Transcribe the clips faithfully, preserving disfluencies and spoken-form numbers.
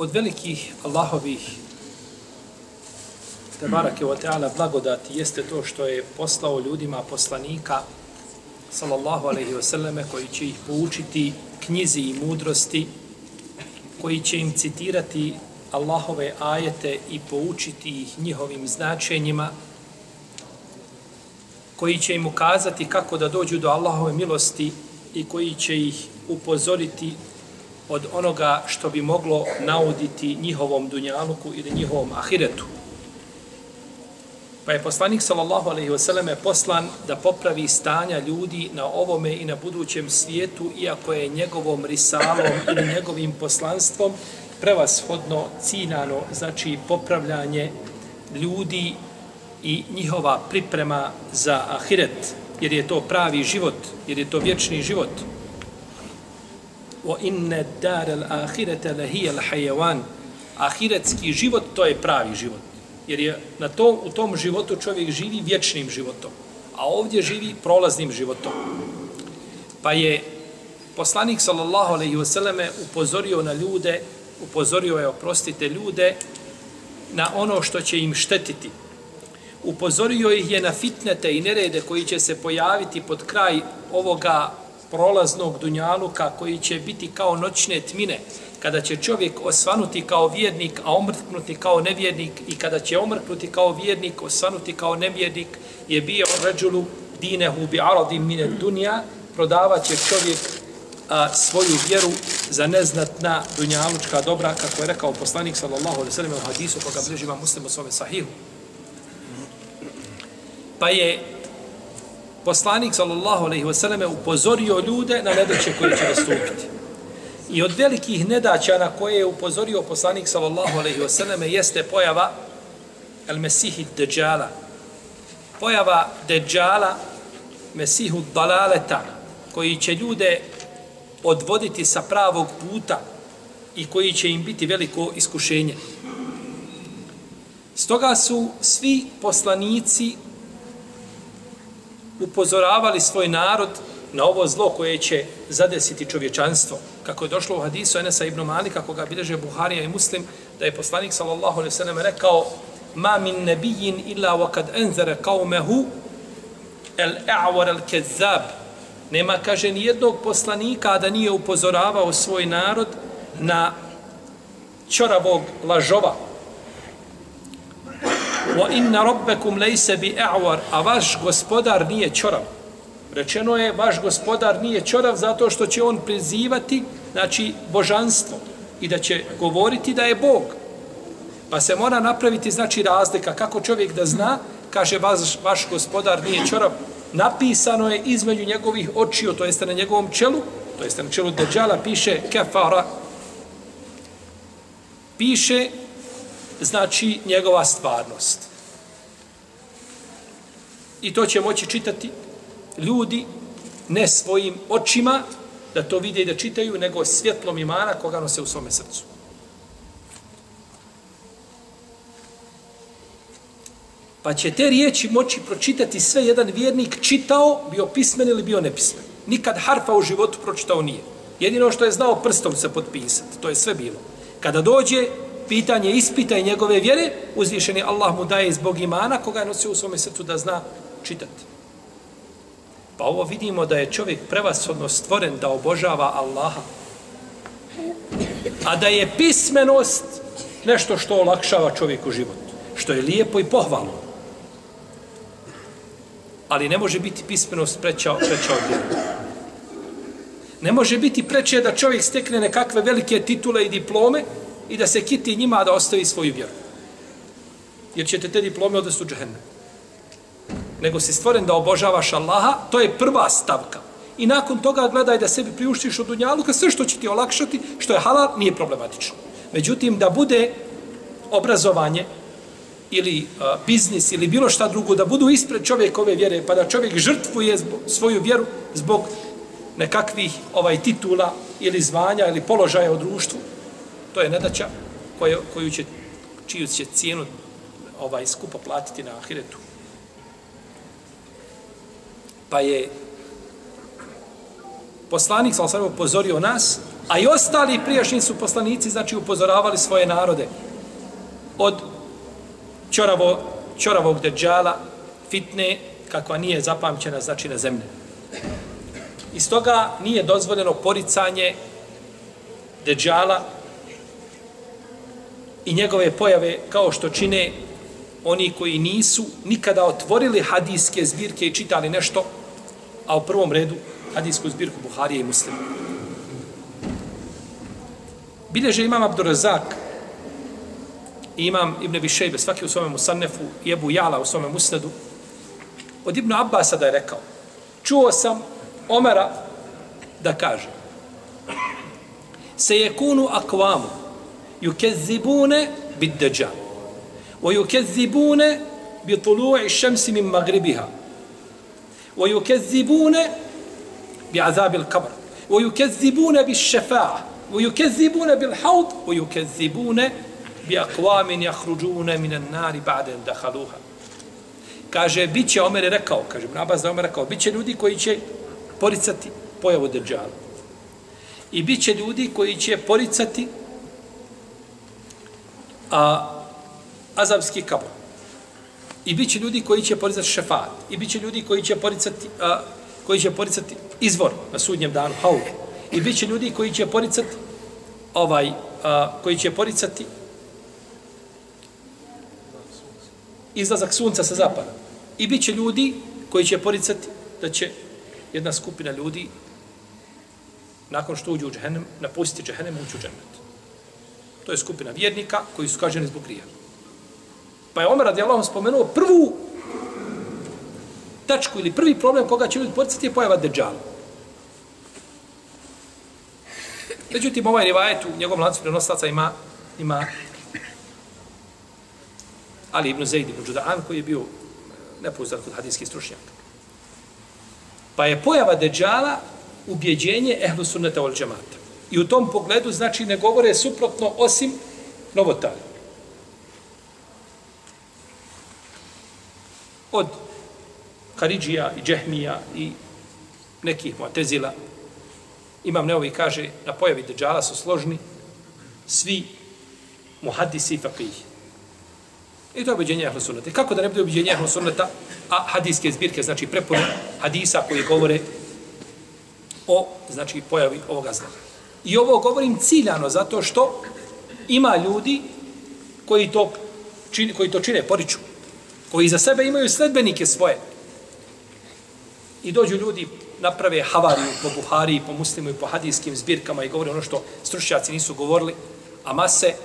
Od velikih Allahovih tebarake wa ta'ala blagodati jeste to što je poslao ljudima poslanika sallallahu alejhi ve selleme koji će ih poučiti knjizi i mudrosti, koji će im citirati Allahove ajete i poučiti ih njihovim značenjima, koji će im ukazati kako da dođu do Allahove milosti i koji će ih upozoriti od onoga što bi moglo nauditi njihovom dunjaluku ili njihovom ahiretu. Pa je poslanik sallallahu alejhi ve selleme poslan da popravi stanja ljudi na ovome i na budućem svijetu, iako je njegovom risalom ili njegovim poslanstvom prevashodno ciljano, znači popravljanje ljudi i njihova priprema za ahiret, jer je to pravi život, jer je to vječni život. O inne darel ahirete lehijel hajevan. Ahiretski život, to je pravi život. Jer je na to, u tom životu čovjek živi vječnim životom, a ovdje živi prolaznim životom. Pa je poslanik sallallahu alejhi ve selleme upozorio na ljude, upozorio je, oprostite, ljude na ono što će im štetiti. Upozorio ih je na fitnete i nerede koji će se pojaviti pod kraj ovoga prolaznog dunjaluka, koji će biti kao noćne tmine, kada će čovjek osvanuti kao vjernik, a omrknuti kao nevjernik, i kada će omrknuti kao vjernik, osvanuti kao nevjernik, je bio ređulu dinehu bi aradim mine dunja, prodavat će čovjek a, svoju vjeru za neznatna dunjalučka dobra, kako je rekao poslanik sallallahu alejhi ve sellem u hadisu koga bliži Imam Muslim u svome sahihu. Pa je poslanik sallallahu alejhi ve selleme upozorio ljude na nedaće koje će nastupiti. I od velikih nedaća na koje je upozorio poslanik sallallahu alejhi ve selleme jeste pojava el-Mesihi Dejjala. Pojava Dejjala, Mesihu Dalaleta, koji će ljude odvoditi sa pravog puta i koji će im biti veliko iskušenje. Stoga su svi poslanici upozoravali svoj narod na ovo zlo koje će zadesiti čovječanstvo. Kako je došlo u hadisu Enesa ibn Malika, koga bilježe Buharija i Muslim, da je poslanik sallallahu alejhi ve sellem rekao: "Ma min nabiyyin illa wa kad anzara qaumehu al-a'war al-kazzab." Nema, kaže, ni jednog poslanika da nije upozoravao svoj narod na ćoravog lažova. Wa inna rabbakum laysa bi'a'war, a vaš gospodar nije ćorav. Rečeno je, vaš gospodar nije ćorav zato što će on prizivati, znači, božanstvo i da će govoriti da je Bog. Pa se mora napraviti, znači, razlika. Kako čovjek da zna, kaže, vaš, vaš gospodar nije ćorav. Napisano je između njegovih očiju, to jeste na njegovom čelu, to jeste na čelu Dejjala, piše kefara. Piše, znači, njegova stvarnost. I to će moći čitati ljudi ne svojim očima da to vide i da čitaju, nego svjetlom imana koga nose u svome srcu. Pa će te riječi moći pročitati sve jedan vjernik, čitao, bio pismen ili bio nepismen. Nikad harfa u životu pročitao nije. Jedino što je znao prstom se potpisati, to je sve bilo. Kada dođe pitanje ispita i njegove vjere, uzvišeni Allah mu daje zbog imana koga je nosio u svome srcu da zna čitati. Pa ovo vidimo da je čovjek prevashodno stvoren da obožava Allaha. A da je pismenost nešto što olakšava čovjeku život. Što je lijepo i pohvalno. Ali ne može biti pismenost preča, preča od vjeru. Ne može biti preče da čovjek stekne nekakve velike titule i diplome i da se kiti njima da ostavi svoju vjeru. Jer ćete te diplome odvesti u džehennem. Nego si stvoren da obožavaš Allaha, to je prva stavka. I nakon toga gledaj da sebi priuštiš od dunjaluka, sve što će ti olakšati, što je halal, nije problematično. Međutim, da bude obrazovanje ili uh, biznis ili bilo šta drugo, da budu ispred čovjekove vjere, pa da čovjek žrtvuje zbog, svoju vjeru zbog nekakvih ovaj titula ili zvanja ili položaja u društvu, to je nedaća koju, koju će, čiju će cijenu ovaj skupo platiti na ahiretu. Pa je poslanik sallallahu alejhi ve sellem upozorio nas A i ostali prijašnji su poslanici, znači, upozoravali svoje narode od ćoravo, ćoravog deđala, fitne, kakva nije zapamćena, znači, na zemlji. Iz toga nije dozvoljeno poricanje deđala i njegove pojave kao što čine oni koji nisu nikada otvorili hadijske zbirke i čitali nešto, a u prvom redu hadijsku zbirku Buharije i Muslima. Bilježe imam Abdurazak i imam Ibn Abi Šejbe, svaki u svome Musannefu, i Ebu Jala u svome Musnadu, od Ibn Abbasa da je rekao, čuo sam Omera da kaže, se jekunu akvamu, yukezzibune bid deđal, wa yukezzibune bi tulu'i šemsi min magribiha, wa yukezzibune bi azabil kabr, wa yukezzibune bi šefa'a, wa yukezzibune bil haud, wa yukezzibune bi akvamin jahruđune minan nari ba'den dahaluha. Kaže, bit će, Omer je rekao, kaže, Ibn Abbas da Omer rekao, bit će ljudi koji će poricati pojavu deđala. I bit će ljudi koji će poricati a, azabski kabor. I bit će ljudi koji će poricati šefat. I bit će ljudi koji će poricati, a, koji će poricati izvor na sudnjem danu, haud. I bit će ljudi koji će poricati ovaj, a, koji će poricati izlazak sunca sa zapada. I bit će ljudi koji će poricati da će jedna skupina ljudi nakon što uđu u džehennem, napustiti džehennem, uđu u džennet. To je skupina vjernika koji su kaženi zbog grija. Pa je Omer radijallahu anhu spomenuo prvu tačku ili prvi problem koga će ljudi poricati je pojava deđala. Međutim, ovaj rivajet u njegovom lancu prenoslaca ima, ima Ali ibn Zaid ibn Đuda'an koji je bio nepoznat kod hadijskih stručnjaka. Pa je pojava deđala ubjeđenje ehlu sunneta wal džemata. I u tom pogledu, znači, ne govore suprotno osim novotari. Od Karidžija i Džehmija i nekih Mu'tezila, Imam Neovi kaže, na pojavi deđala su složni svi muhadisi i faqih. I to je ubjeđenje ehlu sunneta. Kako da ne bude ubjeđenje ehlu sunneta, a hadijske zbirke, znači prepune hadisa koji govore o, znači, pojavi ovoga zla. I ovo govorim ciljano zato što ima ljudi koji to čine, koji to čine, poriču, koji za sebe imaju sledbenike svoje. I dođu ljudi, naprave havariju po Buhariji, po Muslimu i po hadijskim zbirkama i govore ono što stručnjaci nisu govorili, a mase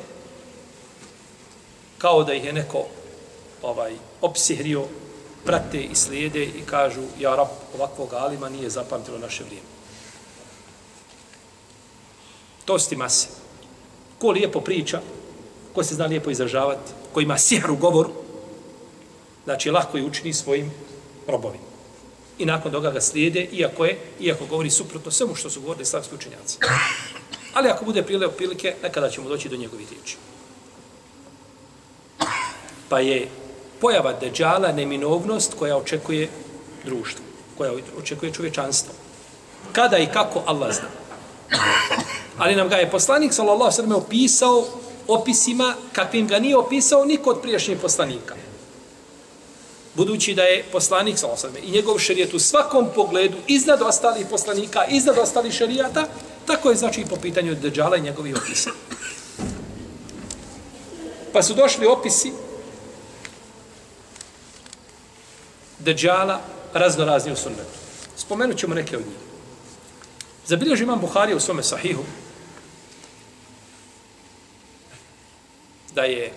kao da ih je neko ovaj, opsihrio, prate i slijede i kažu, ja rab, ovakvog alima nije zapamtilo naše vrijeme. To su ti mase. Ko lijepo priča, ko se zna lijepo izražavati, ko ima sihr u govoru, znači lahko je učini svojim robovima. I nakon toga ga slijede, iako je, iako govori suprotno svemu što su govorili islamski učenjaci. Ali ako bude prilike, nekada ćemo doći do njegovih riječi. Pa je pojava deđala neminovnost koja očekuje društvo, koja očekuje čovječanstvo. Kada i kako, Allah zna. Ali nam ga je poslanik, sallallahu alejhi ve sellem, opisao opisima kakvim ga nije opisao niko od prijašnjih poslanika. Budući da je poslanik, sallallahu alejhi ve sellem, i njegov šerijet u svakom pogledu iznad ostalih poslanika, iznad ostalih šerijata, tako je znači i po pitanju deđala i njegovih opisa. Pa su došli opisi deđala raznorazni u sunnetu. Spomenut ćemo neke od njih. Zabilježi imam Buharija u svome sahihu da je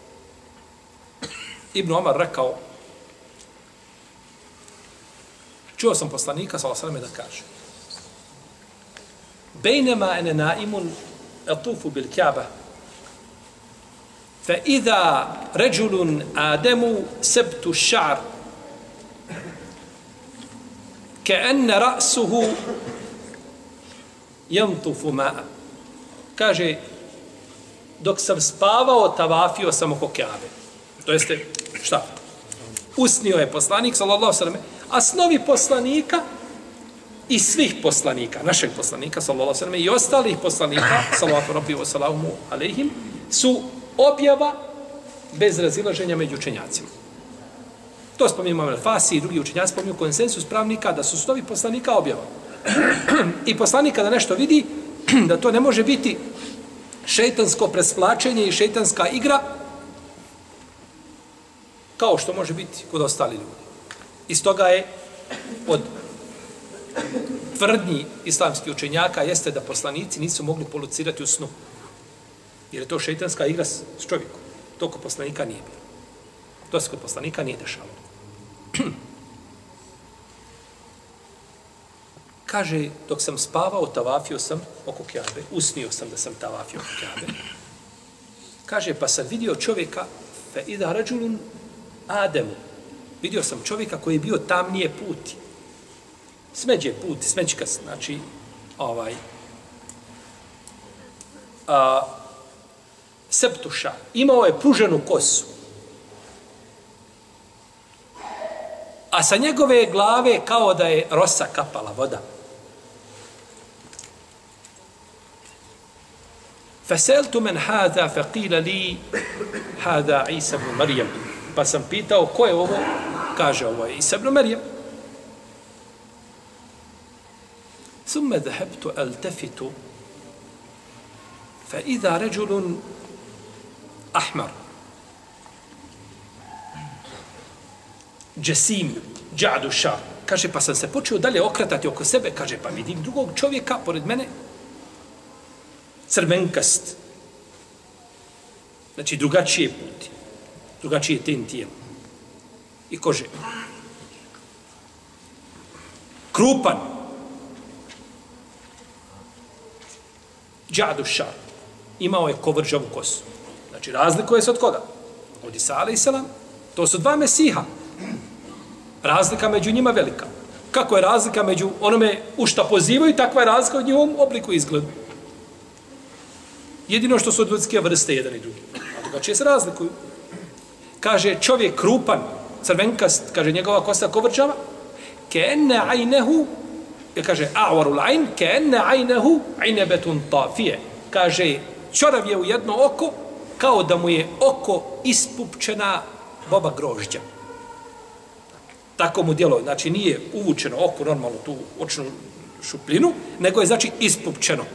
Ibn Omar rekao, čuo sam poslanika, sallallahu alejhi ve sellem, da kaže, bejnema ene naimun atufu bil Ka'ba, fa iza rajulun ademu sebtu ša'ar, ka'anna ra'suhu yantufu ma'a. Kaže, dok sam spavao, tavafio sam oko Ka'be. To jeste, šta? Usnio je poslanik, sallallahu alejhi ve sellem, a snovi poslanika i svih poslanika, našeg poslanika, sallallahu alejhi ve sellem, i ostalih poslanika, sallallahu rabbi wa salamu alejhim, su objava bez razilaženja među učenjacima. To spominje Imam Al-Fasi i drugi učenjaci spominju konsensus pravnika da su snovi poslanika objava. I poslanik kada nešto vidi, da to ne može biti šejtansko presvlačenje i šejtanska igra, kao što može biti kod ostali ljudi. Iz toga je od tvrdnji islamskih učenjaka jeste da poslanici nisu mogli polucirati u snu. Jer je to šejtanska igra s čovjekom. To kod poslanika nije bilo. To se kod poslanika nije dešavalo. Kaže, dok sam spavao, tavafio sam oko Kjabe, usnio sam da sam tavafio oko Kjabe. Kaže, pa sam vidio čovjeka, fe idha rađulun Ademu. Vidio sam čovjeka koji je bio tamnije puti. Smeđe puti, smeđka, znači, ovaj, a, septuša. Imao je pruženu kosu. A sa njegove glave kao da je rosa kapala voda. Faseltu men hada faqila li hada Isa ibn Maryam. Pa sam pitao ko je ovo? Kaže, ovo je Isa ibn Maryam. Thumma dhahabtu altafitu fa idha rajulun ahmar Jasim, Džadu Šar. Kaže, pa sam se počeo dalje okretati oko sebe. Kaže, pa vidim drugog čovjeka pored mene, crvenkast. Znači, drugačije puti. Drugačije ten tijelo. I kože. Krupan. Džadu Šar. Imao je kovrđavu kosu. Znači, razlikuje se od koga? Od Isa alejhi selam. To su dva Mesiha. Razlika među njima velika. Kako je razlika među onome u šta pozivaju, takva je razlika u njihovom obliku i izgledu. Jedino što su od ljudske vrste jedan i drugi. A drugačije se razlikuju. Kaže, čovjek krupan, crvenkast, kaže, njegova kosa kovrđava, keenne ajnehu, kaže, a'varul ajn, keenne ajnehu ajnebetun tafije. Kaže, čorav je u jedno oko, kao da mu je oko ispupčena boba grožđa. Tako mu djelo, znači nije uvučeno oko normalno tu očnu šupljinu, nego je znači ispupčeno.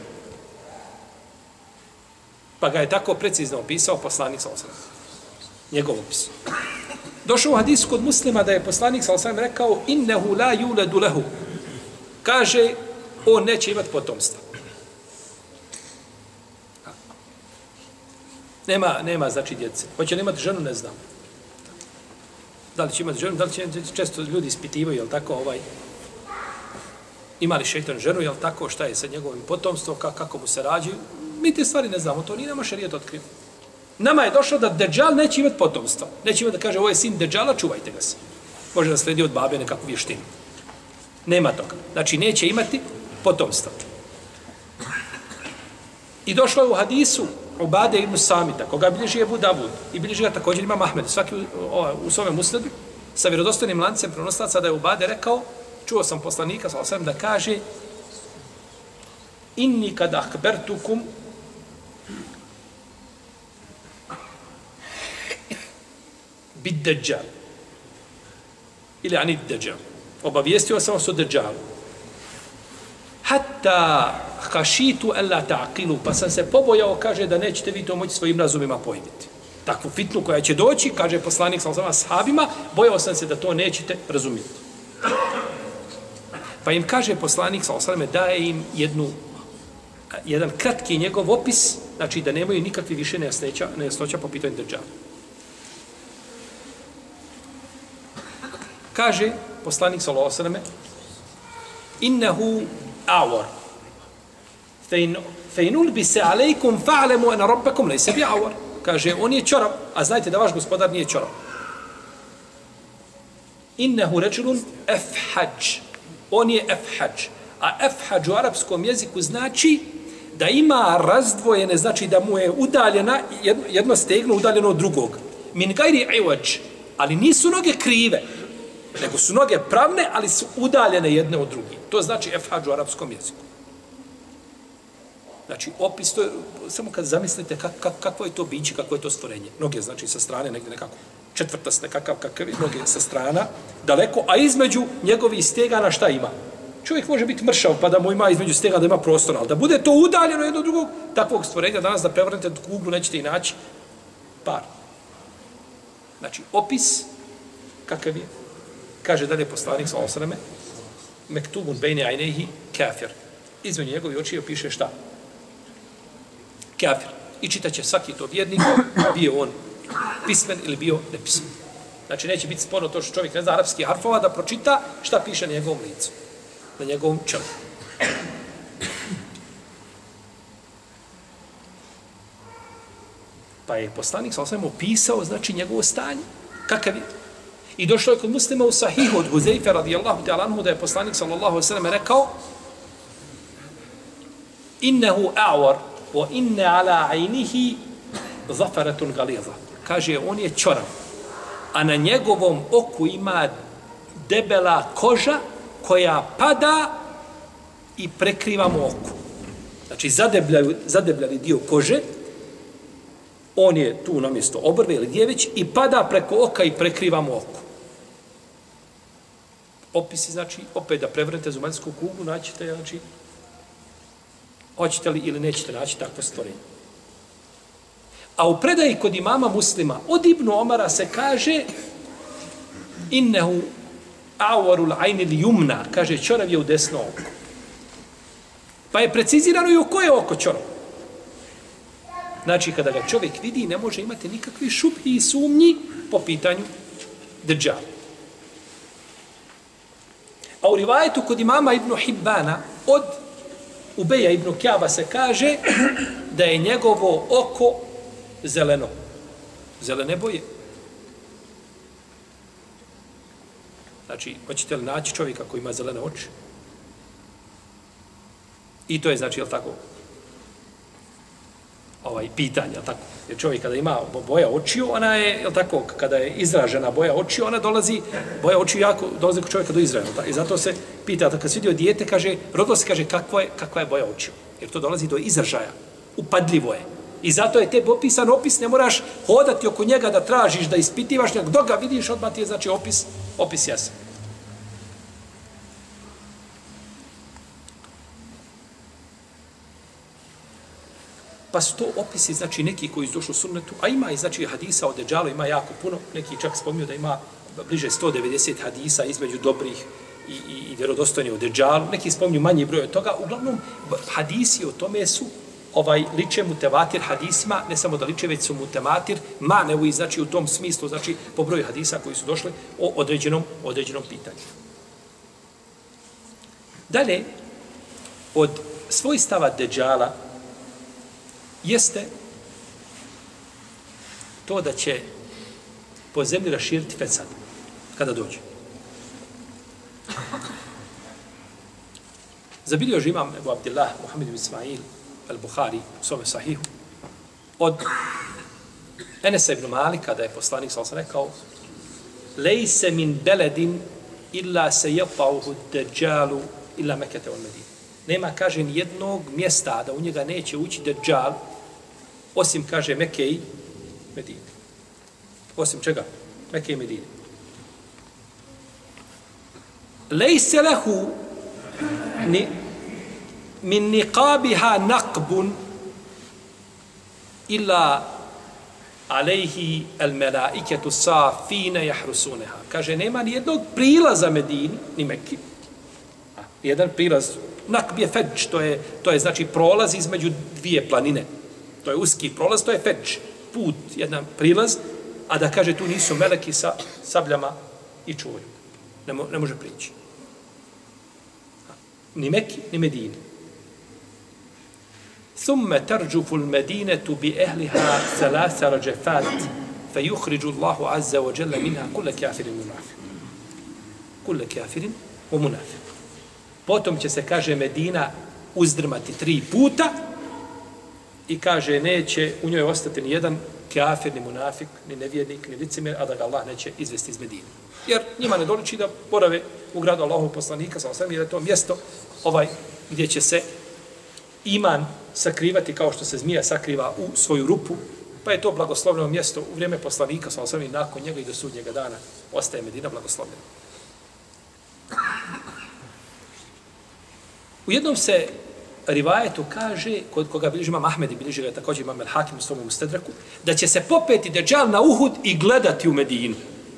Pa ga je tako precizno opisao poslanik sallallahu alejhi ve sellem. Njegov opis. Došao u hadisu kod Muslima da je poslanik sallallahu alejhi ve sellem rekao innehu la yuladu lahu. Kaže, on neće imati potomstva. Nema, nema znači djece. Hoće li imati ženu, ne znam. Da li će imati ženu, da li će često ljudi ispitivaju, jel tako, ovaj, ima li šejtan ženu, jel tako, šta je sa njegovim potomstvom, kako mu se rađaju. Mi te stvari ne znamo, to nije nama šerijat otkrio. Nama je došlo da Dejjal neće imati potomstva. Neće imati da kaže, ovo je sin Dejjala, čuvajte ga se. Može da sledi od babe nekakvu vještinu. Nema toga. Znači, neće imati potomstva. I došlo je u hadisu Ubade ibn Samita, koga bilježi Ebu Davud, i bilježi ga također Imam Ahmed, svaki u, o, u svome musnedu, sa vjerodostojnim lancem prenoslaca da je Ubade rekao, čuo sam poslanika, sallallahu alejhi ve sellem, da kaže inni kad ahbertukum bid Dejjal. Ili ani Dejjal. Obavijestio sam vas o Dejjalu. Hatta hašitu alla ta'qilu, pa sam se pobojao, kaže, da nećete vi to moći svojim razumima pojmiti. Takvu fitnu koja će doći, kaže poslanik sallallahu alejhi ve sellem ashabima, bojao sam se da to nećete razumjeti. Pa im kaže poslanik sallallahu alejhi ve sellem, daje im jednu jedan kratki njegov opis, znači da nemaju nikakve više nejasnoća, nejasnoća po pitanju Dejjala. Kaže poslanik sallallahu alejhi ve sellem, innehu a'war. Fein ulbise alejkum fa'lemu ana rabbakum laysa bi'awar. Kaže, on je čorav, a znajte da vaš gospodar nije čorav. Innehu rečulun efhađ. On je efhađ. A efhađ u arapskom jeziku znači da ima razdvojene, znači da mu je udaljena, jedno, jedno stegno udaljeno od drugog. Min gajri iwađ. Ali nisu noge krive. nego su noge pravne, ali su udaljene jedne od drugih. To znači efhađ u arapskom jeziku. Znači, opis, to je, samo kad zamislite kak, kak, kakvo je to biće, kakvo je to stvorenje. Noge, znači, sa strane, negdje nekako četvrtast, nekakav, kakav je noge sa strana, daleko, a između njegovih stegana šta ima? Čovjek može biti mršav, pa da mu ima između stega da ima prostora, ali da bude to udaljeno jedno od drugog, takvog stvorenja, danas da prevrnete kuglu, nećete i naći par. Znači, opis, kakav je, kaže dalje poslanik sa osreme, mektubun bejne ajnehi kafir. Između njegovi očiju piše šta? Kafir. I čitaće svaki to vjernik, bio on pismen ili bio nepismen. Znači, neće biti sporno to što čovjek ne zna arapski harfova da pročita šta piše na njegovom licu, na njegovom čelu. Pa je poslanik sa osvijem opisao, znači, njegovo stanje. Kakav je? I došlo je kod muslima u sahihu od Huzeyfe radijallahu ta'ala anhu da je poslanik sallallahu alejhi ve sellem rekao innehu a'war wa inne ala aynihi zafaratun galiza. Kaže, on je ćorav, a na njegovom oku ima debela koža koja pada i prekriva mu oku. Znači, zadebljali, zadebljali dio kože, on je tu na mjesto obrve ili gdje već i pada preko oka i prekriva mu oku. Opisi, znači, opet da prevrnete zumaljsku kuglu, naćete, znači, hoćete li ili nećete naći takvo stvorenje. A u predaji kod imama Muslima, od Ibnu Omara se kaže innehu awarul ajnil jumna, kaže, ćorav je u desno oko. Pa je precizirano i u koje oko ćorav. Znači, kada ga čovjek vidi, ne može imati nikakvi šuphi i sumnji po pitanju Dejjala. A u rivajetu kod imama Ibnu Hibbana od Ubeja Ibnu Kjaba se kaže da je njegovo oko zeleno. Zelene boje. Znači, hoćete li naći čovjeka koji ima zelene oči? I to je, znači, je li tako, ovaj, pitanje, je li tako? Jer čovjek kada ima boja očiju, ona je, je li tako, kada je izražena boja očiju, ona dolazi, boja očiju jako dolazi kod čovjeka do izražena. I zato se pita, kad se vidio dijete, kaže, rodilo se, kaže, kakva je, kakva je boja očiju? Jer to dolazi do izražaja. Upadljivo je. I zato je tebi opisan opis, ne moraš hodati oko njega da tražiš, da ispitivaš, nego dok ga vidiš, odmah ti je, znači, opis, opis jasan. Pa su to opisi, znači, neki koji su došli u sunnetu, a ima i, znači, hadisa o Dejjalu, ima jako puno, neki čak spominju da ima bliže sto devedeset hadisa između dobrih i, i, i vjerodostojnih o Dejjalu, neki spominju manji broj od toga, uglavnom, hadisi o tome su, ovaj, liče mutevatir hadisima, ne samo da liče, već su mutematir, manevi, znači, u tom smislu, znači, po broju hadisa koji su došli o određenom, određenom pitanju. Dalje, od svojstava Dejjala jeste to da će po zemlji raširiti fesad kada dođe. Zabilio je imam Ebu Abdillah Muhammed ibn Ismail al-Bukhari u svome sahihu od Enesa ibn Malika da je poslanik sallallahu alejhi ve sellem rekao lejse min beledin illa se jepauhu Dejjalu illa Mekete wal Medine. Nema, kaže, ni jednog mjesta da u njega neće ući Dejjal, osim, kaže, Mekke i Medine. Osim čega? Mekke i Medine. Lejse lehu ni, min niqabiha naqbun illa alejhi al melaiketu safine jahrusuneha. Kaže, nema ni jednog prilaza Medini, ni Mekke. Jedan prilaz, nakb je fedž, to je, to je znači prolaz između dvije planine. To je uski prolaz, to je fedž, put, jedan prilaz, a da kaže tu nisu meleki sa sabljama i čuvaju. Ne, mo, ne može prići. Ni Meki, ni Medine. Thumme tarđufu l-Medinetu bi ehliha thalasa rađefat fe yuhriđu Allahu azza wa jalla minha kulle kafirin munafiq. Kulle kafirin u munafiq. Potom će se, kaže, Medina uzdrmati tri puta i kaže, neće u njoj ostati ni jedan kafir, ni munafik, ni nevjernik, ni licemjer, a da ga Allah neće izvesti iz Medine. Jer njima ne doliči da borave u gradu Allahovog poslanika, sallallahu alejhi ve sellem, jer je to mjesto ovaj gdje će se iman sakrivati kao što se zmija sakriva u svoju rupu, pa je to blagoslovljeno mjesto u vrijeme poslanika, sallallahu alejhi ve sellem, nakon njega i do sudnjega dana ostaje Medina blagoslovljena. U jednom se rivajetu kaže, kod koga bilježi imam Ahmed i bilježi ga također imam El-Hakim u svom Mustedraku, da će se popeti Dejjal na Uhud i gledati u Medinu.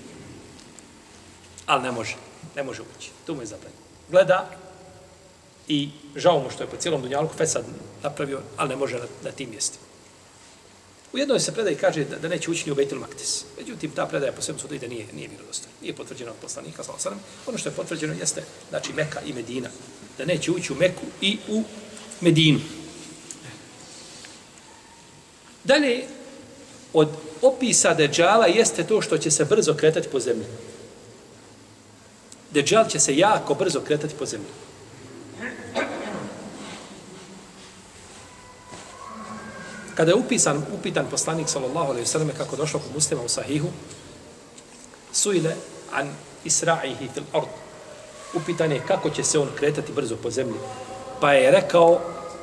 Ali ne može, ne može ući. Tu mu je zabranjeno. Gleda i žao mu što je po cijelom dunjalku Fesad napravio, ali ne može na, na tim mjestima. U jednoj se predaji kaže da, da neće ući ni u Bejtul Maktis. Međutim, ta predaja po svemu sudu ide nije, nije vjerodostojna. Nije potvrđena od poslanika, sallallahu alejhi ve sellem. Ono što je potvrđeno jeste, znači Meka i Medina. Da neće ući u Meku i u Medinu. Dalje, od opisa Dejjala jeste to što će se brzo kretati po zemlji. Dejjal će se jako brzo kretati po zemlji. Kada je upisan, upitan poslanik sallallahu alejhi ve selleme kako došlo kod Muslima u Sahihu, suile an isra'ihi fil ard. Upitan je kako će se on kretati brzo po zemlji. Pa je rekao,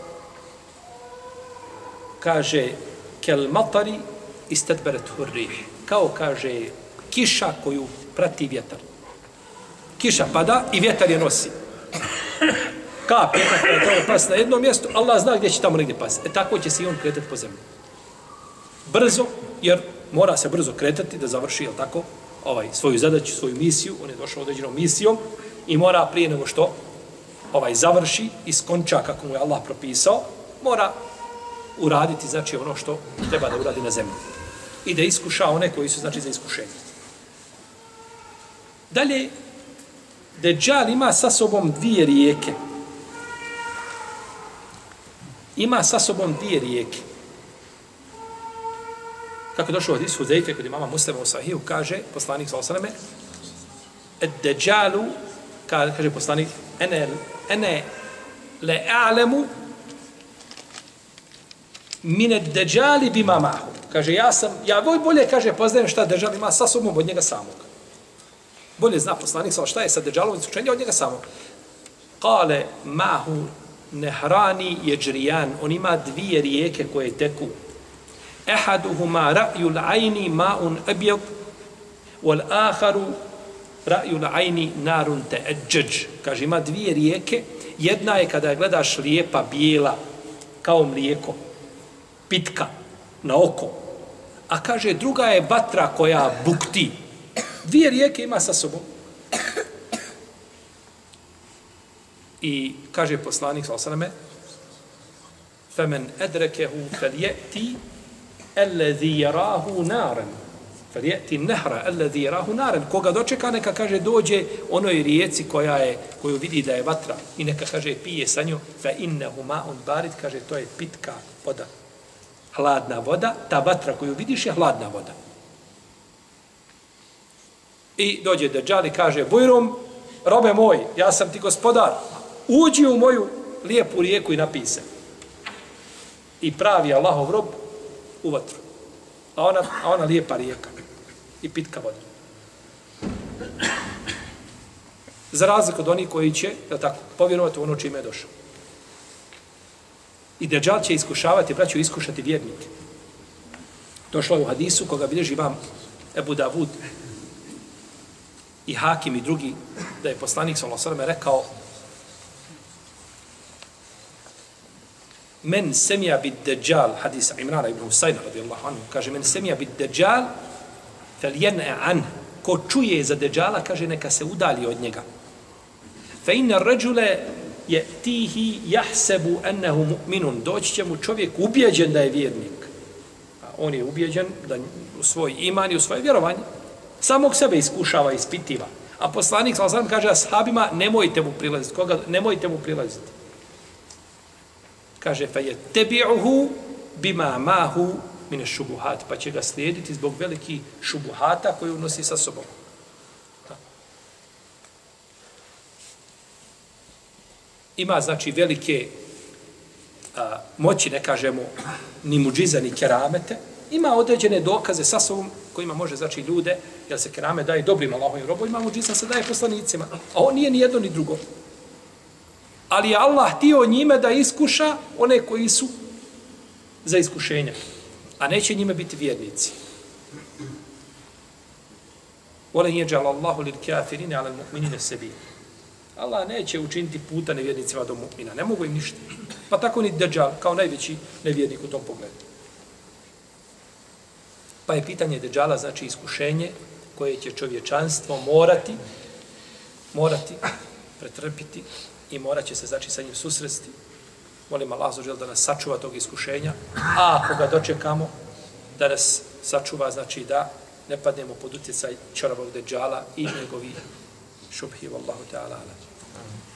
kaže, kel matari istadberet hurrih. Kao, kaže, kiša koju prati vjetar. Kiša pada i vjetar je nosi. Kap je tako da treba pasti na jednom mjestu, Allah zna gdje će tamo negdje pasti. E tako će se i on kretati po zemlji. Brzo, jer mora se brzo kretati da završi, jel tako, ovaj, svoju zadaću, svoju misiju. On je došao određenom misijom i mora prije nego što ovaj završi i skonča kako mu je Allah propisao, mora uraditi, znači, ono što treba da uradi na zemlji. I da iskuša one koji su, znači, za iskušenje. Dalje, Dejjal ima sa sobom dvije rijeke. Ima sa sobom dvije rijeke. Kako je došlo od Hadisu Huzeife kod imama Muslima u Sahihu, kaže poslanik sallallahu alejhi ve selleme, Ed-Dejjalu, kaže poslanik, ene, ene le a'lemu min ed-Dejjali bima ma'hu. Kaže, ja sam, ja bolje, kaže, poznajem šta Dejjal ima sa sobom od njega samog. Bolje zna poslanik sallallahu šta je sa Dejjalom iskušenje od njega samog. Kale ma'hu nehrani jeđrijan, on ima dvije rijeke koje teku. Ehaduhuma ra'yul ajni ma'un abjad, wal aharu ra'yul ajni narun te'eđeđ. Kaže, ima dvije rijeke, jedna je kada je gledaš lijepa, bijela, kao mlijeko, pitka, na oko. A kaže, druga je vatra koja bukti. Dvije rijeke ima sa sobom. I kaže poslanik sallallahu alejhi ve selleme, "Femen adrakehu falyati alladhi yarahu naran." Falyati nahra alladhi yarahu naran. Koga dočeka neka, kaže, dođe onoj rijeci koja je, koju vidi da je vatra i neka, kaže, pije sa njom, fa innahu ma'un barid, kaže, to je pitka voda. Hladna voda, ta vatra koju vidiš je hladna voda. I dođe Dejjal i kaže, Bujrum, robe moj, ja sam ti gospodar, uđi u moju lijepu rijeku i napij se. I pravi Allahov rob u vatru. A ona, a ona lijepa rijeka i pitka voda. Za razliku od onih koji će, da tako, povjerovati u ono čime je došao. I Dejjal će iskušavati, braću, iskušati vjernike. Došlo je u hadisu koga bilježi imam Ebu Davud i Hakim i drugi, da je poslanik sallallahu alejhi ve sellem rekao, men semija bid Dejjal, hadisa Imrana ibn Husayna radijallahu anhu, kaže, men semija bid Dejjal, fel jene an, ko čuje za Dejjala, kaže, neka se udali od njega. Fe inna ređule je tihi jahsebu ennehu mu'minun, doći će mu čovjek ubijeđen da je vjernik. A on je ubijeđen da u svoj iman i u svoje vjerovanje samog sebe iskušava, ispitiva. A poslanik sallallahu alejhi ve sellem kaže ashabima, nemojte mu prilaziti. Koga? Nemojte mu prilaziti. Kaže, fa je tebi'uhu bima mahu mine šubuhat, pa će ga slijediti zbog velikih šubuhata koje unosi sa sobom. Ima, znači, velike a, moći, ne kažemo, ni muđiza, ni keramete, ima određene dokaze sa sobom kojima može znači ljude, jer se kerame daje dobrim Allahovim robovima, muđizam se daje poslanicima. A on nije ni jedno ni drugo. Ali je Allah htio njime da iskuša one koji su za iskušenja. A neće njime biti vjernici. Wala yaj'al Allahu lil kafirina 'ala al-mu'minina sabila. Allah neće učiniti puta nevjernicima do mu'mina. Ne mogu im ništa. Pa tako ni Dejjal, kao najveći nevjernik u tom pogledu. Pa je pitanje Dejjala, znači iskušenje koje će čovječanstvo morati, morati pretrpiti i morat će se znači sa njim susresti. Molim Allah za da nas sačuva tog iskušenja, a ako ga dočekamo, da nas sačuva, znači da ne padnemo pod utjecaj čoravog Dejjala i njegovih šubhi, wallahu ta'ala.